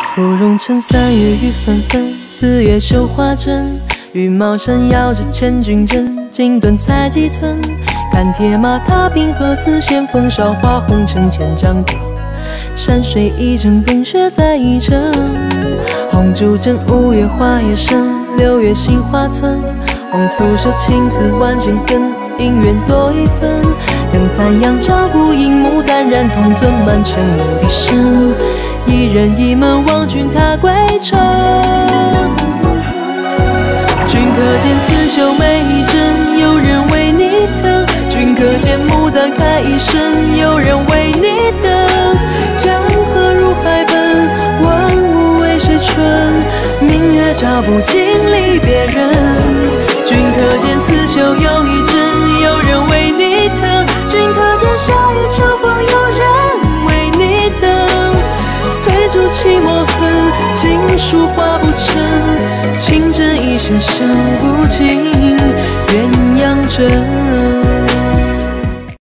芙蓉城3月雨纷纷，4月绣花针。羽毛扇摇着千军阵，锦缎裁几寸。看铁马踏平河，似线风韶华红尘千丈歌。山水一程，风雪在一程。红烛枕5月花叶深，6月杏花村。红素手青丝万千根，姻缘多一分。灯残阳照孤影，牡丹染铜樽，满城牧笛声。一人一门望君踏归程。君可见刺绣每一针，有人为你疼。君可见牡丹开一生，有人为你等。江河入海奔，万物为谁春？明月照不尽离别人。君可见刺绣又一针，有人为你疼。君可见夏雨秋风，有人为你等。翠竹泣墨痕，锦书画不成。情针一线，手不尽鸳鸯枕。